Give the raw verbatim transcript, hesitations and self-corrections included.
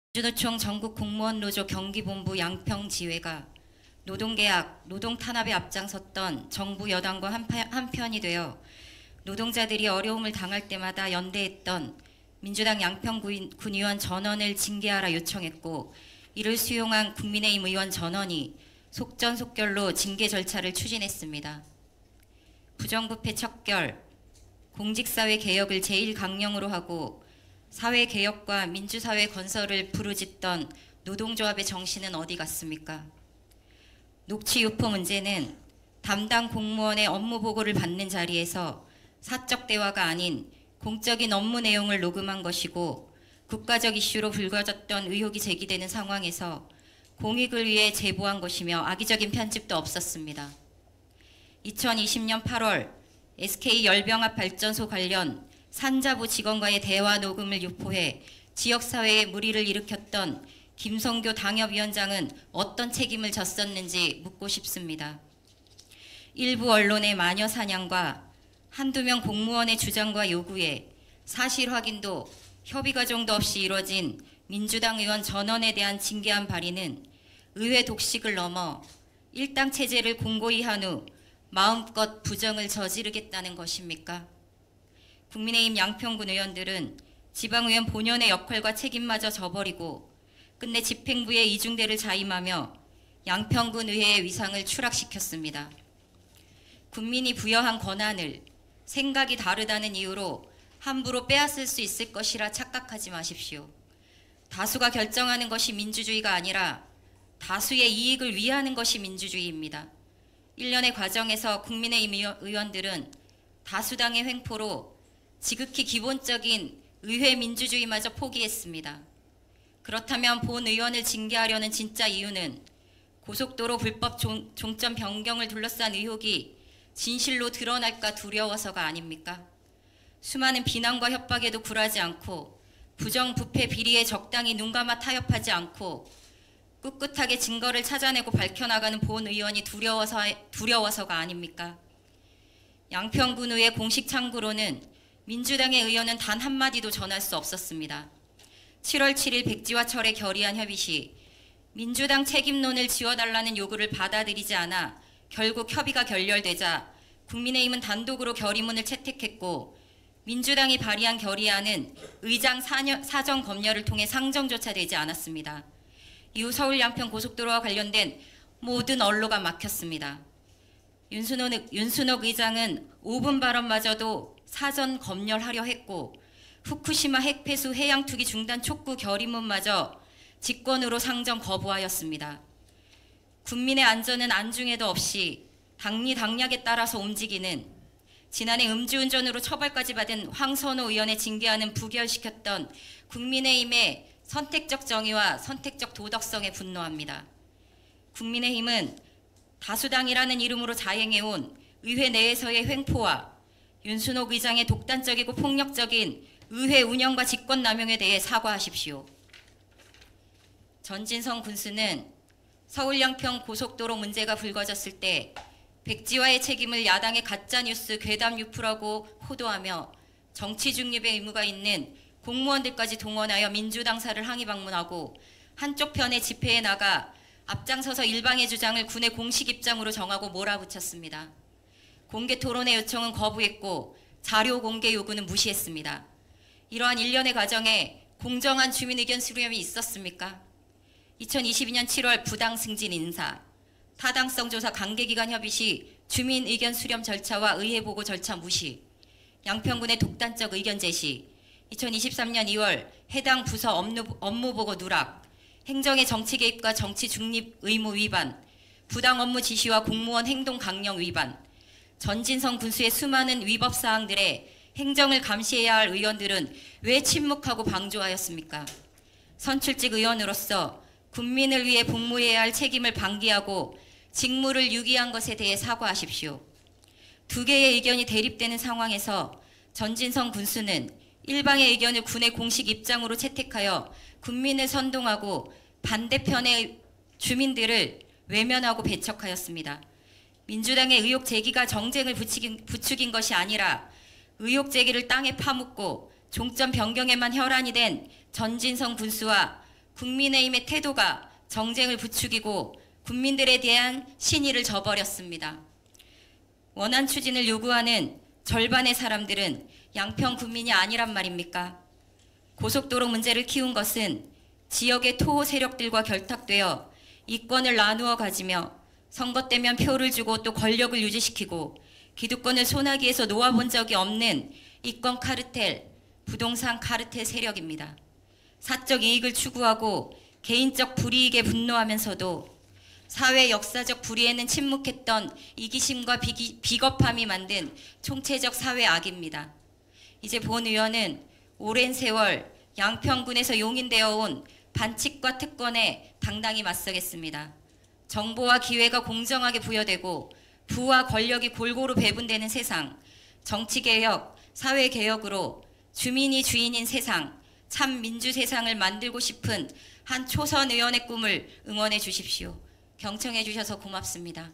민주노총 전국공무원노조 경기본부 양평지회가 노동계약, 노동탄압에 앞장섰던 정부 여당과 한편이 되어 노동자들이 어려움을 당할 때마다 연대했던 민주당 양평군의원 전원을 징계하라 요청했고, 이를 수용한 국민의힘 의원 전원이 속전속결로 징계 절차를 추진했습니다. 부정부패 척결, 공직사회 개혁을 제일 강령으로 하고 사회개혁과 민주사회 건설을 부르짖던 노동조합의 정신은 어디 갔습니까? 녹취유포 문제는 담당 공무원의 업무 보고를 받는 자리에서 사적 대화가 아닌 공적인 업무 내용을 녹음한 것이고, 국가적 이슈로 불거졌던 의혹이 제기되는 상황에서 공익을 위해 제보한 것이며 악의적인 편집도 없었습니다. 이천이십 년 팔월 에스케이 열병합 발전소 관련 산자부 직원과의 대화 녹음을 유포해 지역사회에 물의를 일으켰던 김성교 당협위원장은 어떤 책임을 졌었는지 묻고 싶습니다. 일부 언론의 마녀 사냥과 한두 명 공무원의 주장과 요구에 사실 확인도 협의 과정도 없이 이뤄진 민주당 의원 전원에 대한 징계안 발의는 의회 독식을 넘어 일당 체제를 공고히 한 후 마음껏 부정을 저지르겠다는 것입니까? 국민의힘 양평군 의원들은 지방의원 본연의 역할과 책임마저 저버리고 끝내 집행부의 이중대를 자임하며 양평군 의회의 위상을 추락시켰습니다. 국민이 부여한 권한을 생각이 다르다는 이유로 함부로 빼앗을 수 있을 것이라 착각하지 마십시오. 다수가 결정하는 것이 민주주의가 아니라 다수의 이익을 위하는 것이 민주주의입니다. 일련의 과정에서 국민의힘 의원들은 다수당의 횡포로 지극히 기본적인 의회 민주주의마저 포기했습니다. 그렇다면 본 의원을 징계하려는 진짜 이유는 고속도로 불법 종, 종점 변경을 둘러싼 의혹이 진실로 드러날까 두려워서가 아닙니까? 수많은 비난과 협박에도 굴하지 않고 부정부패 비리에 적당히 눈감아 타협하지 않고 꿋꿋하게 증거를 찾아내고 밝혀나가는 본 의원이 두려워서, 두려워서가 아닙니까? 양평군 의회 공식 창구로는 민주당의 의원은 단 한마디도 전할 수 없었습니다. 칠월 칠일 백지와 철에 결의한 협의 시 민주당 책임론을 지워달라는 요구를 받아들이지 않아 결국 협의가 결렬되자 국민의힘은 단독으로 결의문을 채택했고, 민주당이 발의한 결의안은 의장 사정 검열을 통해 상정조차 되지 않았습니다. 이후 서울 양평 고속도로와 관련된 모든 언로가 막혔습니다. 윤순옥, 윤순옥 의장은 오 분 발언마저도 사전 검열하려 했고, 후쿠시마 핵폐수 해양 투기 중단 촉구 결의문마저 직권으로 상정 거부하였습니다. 국민의 안전은 안중에도 없이 당리당략에 따라서 움직이는, 지난해 음주운전으로 처벌까지 받은 황선호 의원의 징계안은 부결시켰던 국민의힘의 선택적 정의와 선택적 도덕성에 분노합니다. 국민의힘은 다수당이라는 이름으로 자행해온 의회 내에서의 횡포와 윤순옥 의장의 독단적이고 폭력적인 의회 운영과 직권남용에 대해 사과하십시오. 전진성 군수는 서울 양평 고속도로 문제가 불거졌을 때 백지화의 책임을 야당의 가짜뉴스 괴담 유포라고 호도하며 정치 중립의 의무가 있는 공무원들까지 동원하여 민주당사를 항의 방문하고 한쪽 편의 집회에 나가 앞장서서 일방의 주장을 군의 공식 입장으로 정하고 몰아붙였습니다. 공개 토론의 요청은 거부했고 자료 공개 요구는 무시했습니다. 이러한 일련의 과정에 공정한 주민 의견 수렴이 있었습니까? 이천이십이 년 칠월 부당 승진 인사, 타당성 조사 관계기관 협의 시 주민 의견 수렴 절차와 의회 보고 절차 무시, 양평군의 독단적 의견 제시, 이천이십삼 년 이월 해당 부서 업무, 업무 보고 누락, 행정의 정치 개입과 정치 중립 의무 위반, 부당 업무 지시와 공무원 행동 강령 위반, 전진성 군수의 수많은 위법 사항들에 행정을 감시해야 할 의원들은 왜 침묵하고 방조하였습니까? 선출직 의원으로서 국민을 위해 복무해야 할 책임을 방기하고 직무를 유기한 것에 대해 사과하십시오. 두 개의 의견이 대립되는 상황에서 전진성 군수는 일방의 의견을 군의 공식 입장으로 채택하여 국민을 선동하고 반대편의 주민들을 외면하고 배척하였습니다. 민주당의 의혹 제기가 정쟁을 부추긴, 부추긴 것이 아니라 의혹 제기를 땅에 파묻고 종점 변경에만 혈안이 된 전진성 군수와 국민의힘의 태도가 정쟁을 부추기고 국민들에 대한 신의를 저버렸습니다. 원안 추진을 요구하는 절반의 사람들은 양평 국민이 아니란 말입니까? 고속도로 문제를 키운 것은 지역의 토호 세력들과 결탁되어 이권을 나누어 가지며 선거 때면 표를 주고 또 권력을 유지시키고 기득권을 소나기에서 놓아본 적이 없는 이권 카르텔, 부동산 카르텔 세력입니다. 사적 이익을 추구하고 개인적 불이익에 분노하면서도 사회 역사적 불의에는 침묵했던 이기심과 비기, 비겁함이 만든 총체적 사회 악입니다. 이제 본 의원은 오랜 세월 양평군에서 용인되어 온 반칙과 특권에 당당히 맞서겠습니다. 정보와 기회가 공정하게 부여되고 부와 권력이 골고루 배분되는 세상, 정치개혁, 사회개혁으로 주민이 주인인 세상, 참 민주 세상을 만들고 싶은 한 초선 의원의 꿈을 응원해 주십시오. 경청해 주셔서 고맙습니다.